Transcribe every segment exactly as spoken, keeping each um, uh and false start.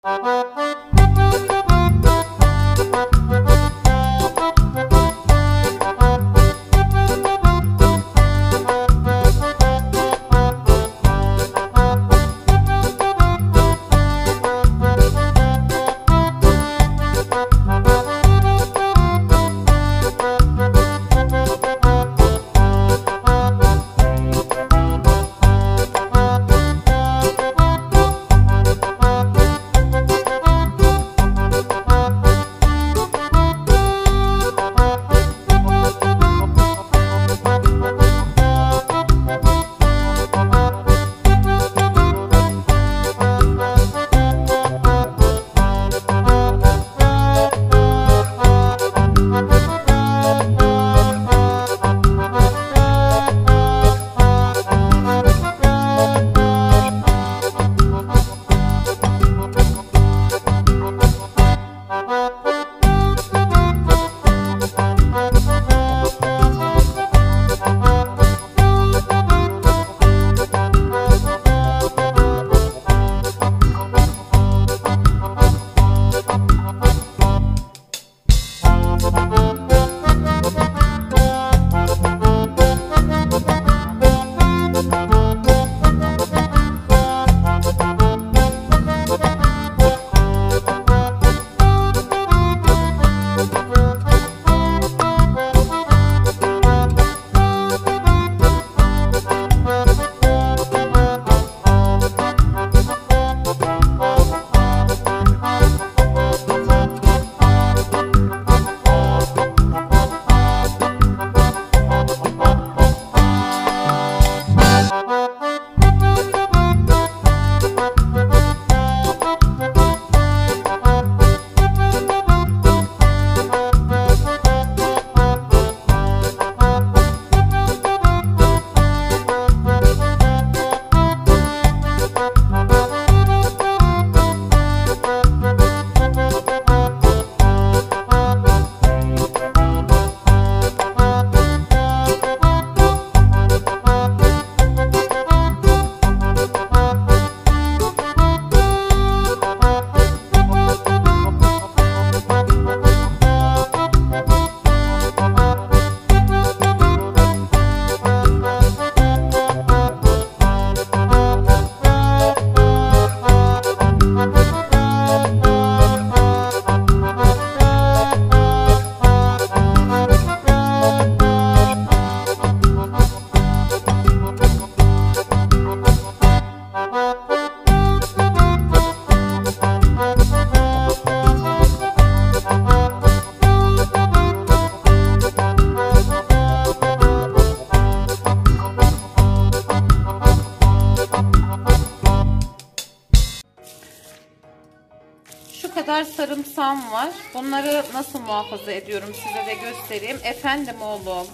kadar sarımsağım var. Bunları nasıl muhafaza ediyorum size de göstereyim. Efendim oğlum.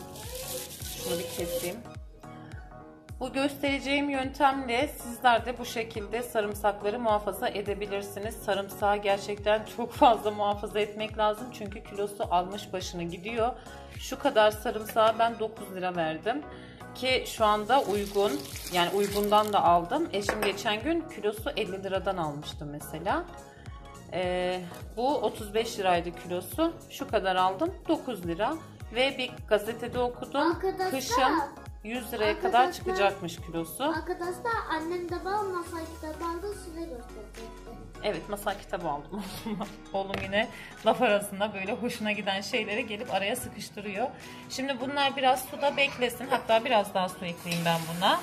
Şunu bir keseyim. Bu göstereceğim yöntemle sizler de bu şekilde sarımsakları muhafaza edebilirsiniz. Sarımsağı gerçekten çok fazla muhafaza etmek lazım. Çünkü kilosu almış başını gidiyor. Şu kadar sarımsağı ben dokuz lira verdim. Ki şu anda uygun. Yani uygundan da aldım. Eşim geçen gün kilosu elli liradan almıştı mesela. Ee, bu otuz beş liraydı kilosu. Şu kadar aldım. dokuz lira. Ve bir gazetede okudum. Arkadaşlar, kışın yüz liraya kadar çıkacakmış kilosu. Arkadaşlar annem de bana masal kitabı aldı, size gösterecekti. Evet, masal kitabı aldım. Oğlum yine laf arasında böyle hoşuna giden şeyleri gelip araya sıkıştırıyor. Şimdi bunlar biraz suda beklesin. Hatta biraz daha su ekleyeyim ben buna.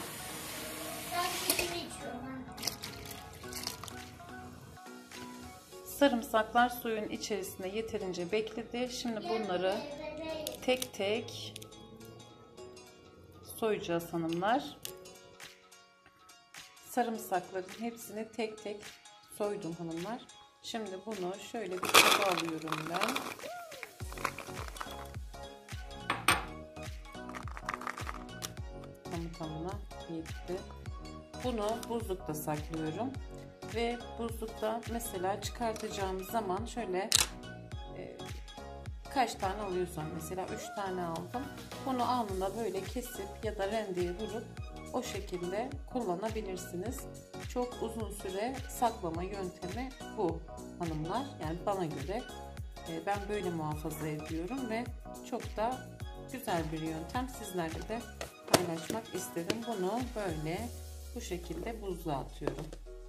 Sarımsaklar suyun içerisinde yeterince bekledi. Şimdi bunları tek tek soyacağız hanımlar. Sarımsakların hepsini tek tek soydum hanımlar. Şimdi bunu şöyle bir kaba alıyorum ben. Tamı tamına yetti. Bunu buzlukta saklıyorum. Ve buzlukta mesela çıkartacağım zaman şöyle e, kaç tane alıyorsam mesela üç tane aldım. Bunu anında böyle kesip ya da rendeye vurup o şekilde kullanabilirsiniz. Çok uzun süre saklama yöntemi bu hanımlar. Yani bana göre ben böyle muhafaza ediyorum ve çok da güzel bir yöntem. Sizlerle de paylaşmak istedim. Bunu böyle bu şekilde buzluğa atıyorum.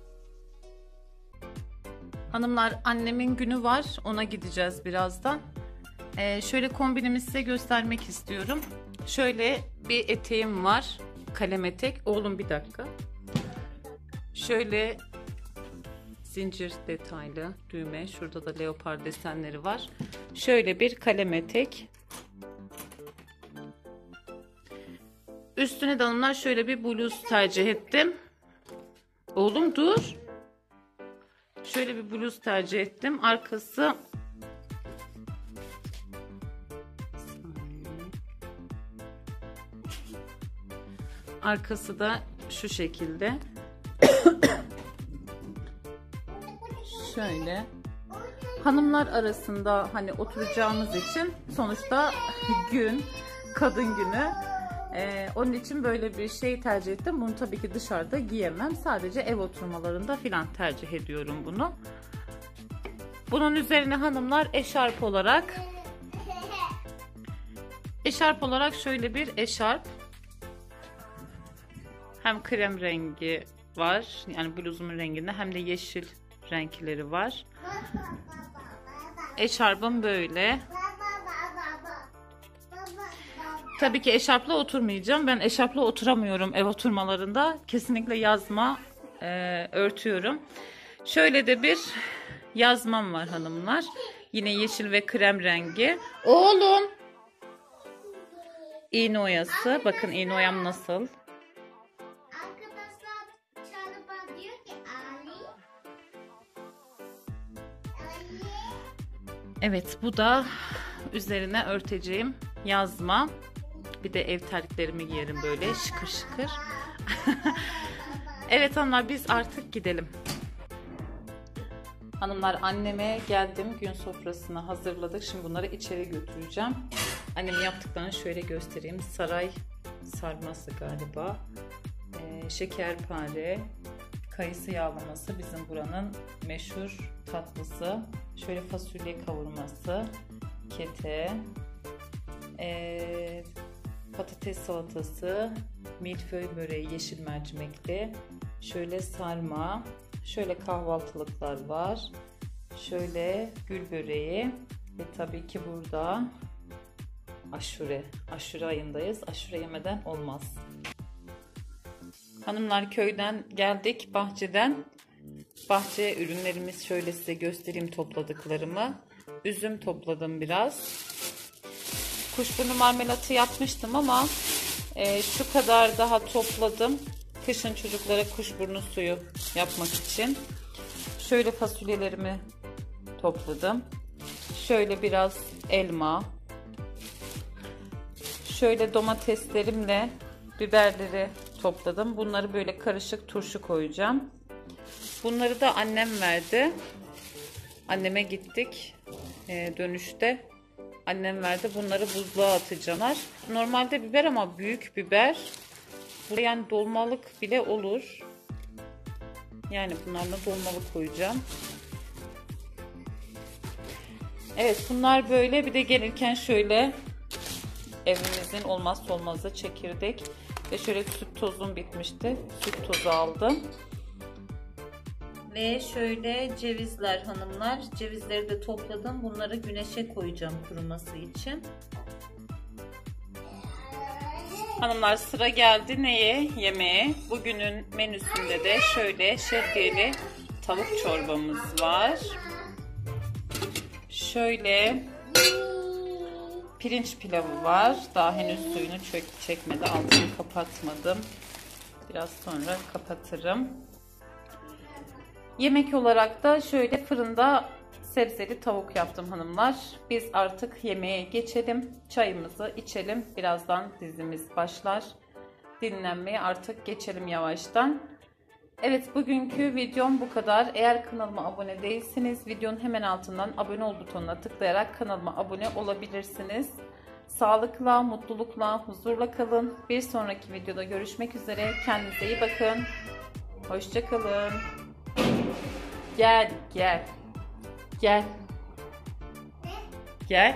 Hanımlar, annemin günü var. Ona gideceğiz birazdan. Ee, şöyle kombinimi size göstermek istiyorum. Şöyle bir eteğim var. Kalem etek. Oğlum bir dakika. Şöyle zincir detaylı düğme. Şurada da leopar desenleri var. Şöyle bir kalem etek. Üstüne de hanımlar şöyle bir bluz tercih ettim. Oğlum dur. Şöyle bir bluz tercih ettim. Arkası Arkası da şu şekilde. Şöyle. Hanımlar arasında hani oturacağımız için sonuçta gün, kadın günü. Ee, onun için böyle bir şey tercih ettim. Bunu tabii ki dışarıda giyemem. Sadece ev oturmalarında filan tercih ediyorum bunu. Bunun üzerine hanımlar eşarp olarak eşarp olarak şöyle bir eşarp. Hem krem rengi var. Yani bluzumun renginde, hem de yeşil renkleri var. Eşarbım böyle. Tabii ki eşarpla oturmayacağım. Ben eşarpla oturamıyorum ev oturmalarında. Kesinlikle yazma e, örtüyorum. Şöyle de bir yazmam var hanımlar. Yine yeşil ve krem rengi. Oğlum. İğne oyası. Bakın iğne oyam nasıl. Arkadaşlar Çağrı diyor ki Ali. Evet, bu da üzerine örteceğim yazma. Bir de ev terliklerimi giyerim böyle şıkır şıkır. Evet hanımlar, biz artık gidelim. Hanımlar, anneme geldim. Gün sofrasını hazırladık. Şimdi bunları içeri götüreceğim. Annemin yaptıklarını şöyle göstereyim. Saray sarması galiba. Ee, şekerpare, kayısı yağlaması bizim buranın meşhur tatlısı. Şöyle fasulye kavurması, kete, ee, patates salatası, milföy böreği yeşil mercimekli, şöyle sarma, şöyle kahvaltılıklar var, şöyle gül böreği ve tabii ki burada aşure. Aşure ayındayız. Aşure yemeden olmaz. Hanımlar, köyden geldik, bahçeden. Bahçe ürünlerimiz şöyle size göstereyim topladıklarımı. Üzüm topladım biraz. Kuşburnu marmelatı yapmıştım ama e, şu kadar daha topladım. Kışın çocuklara kuşburnu suyu yapmak için. Şöyle fasulyelerimi topladım. Şöyle biraz elma. Şöyle domateslerimle biberleri topladım. Bunları böyle karışık turşu koyacağım. Bunları da annem verdi. Anneme gittik e, dönüşte. Annem verdi. Bunları buzluğa atacağım. Normalde biber ama büyük biber. Yani dolmalık bile olur. Yani bunlarla dolmalık koyacağım. Evet, bunlar böyle. Bir de gelirken şöyle evimizin olmazsa olmazı çekirdek ve şöyle süt tozum bitmişti. Süt tozu aldım. Ve şöyle cevizler hanımlar. Cevizleri de topladım. Bunları güneşe koyacağım kuruması için. Hanımlar, sıra geldi neye? Yemeğe. Bugünün menüsünde de şöyle şehriyeli tavuk çorbamız var. Şöyle pirinç pilavı var. Daha henüz suyunu çekmedi. Altını kapatmadım. Biraz sonra kapatırım. Yemek olarak da şöyle fırında sebzeli tavuk yaptım hanımlar. Biz artık yemeğe geçelim. Çayımızı içelim. Birazdan dizimiz başlar. Dinlenmeye artık geçelim yavaştan. Evet, bugünkü videom bu kadar. Eğer kanalıma abone değilseniz videonun hemen altından abone ol butonuna tıklayarak kanalıma abone olabilirsiniz. Sağlıkla, mutlulukla, huzurla kalın. Bir sonraki videoda görüşmek üzere. Kendinize iyi bakın. Hoşça kalın. Gel, gel. Gel. Gel.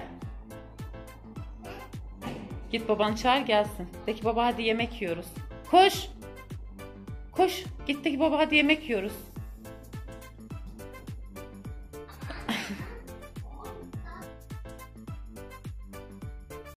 Git babanı çağır gelsin. De ki baba hadi yemek yiyoruz. Koş. Koş. Git de ki baba hadi yemek yiyoruz.